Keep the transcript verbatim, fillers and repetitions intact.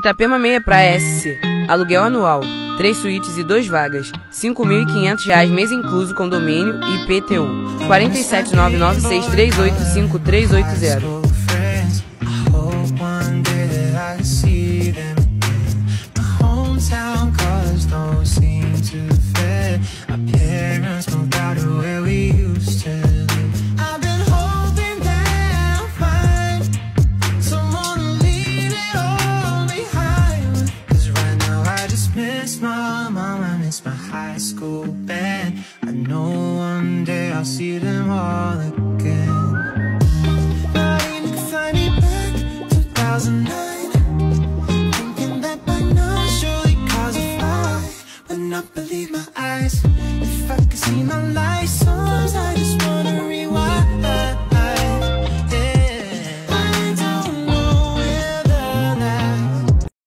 Itapema Meia Praia S C. Aluguel anual. Três suítes e dois vagas. cinco mil e quinhentos reais mês incluso condomínio e I P T U. quatro sete nove nove seis três oito cinco três oito zero. My mom, I miss my high school band. I know one day I'll see them all again.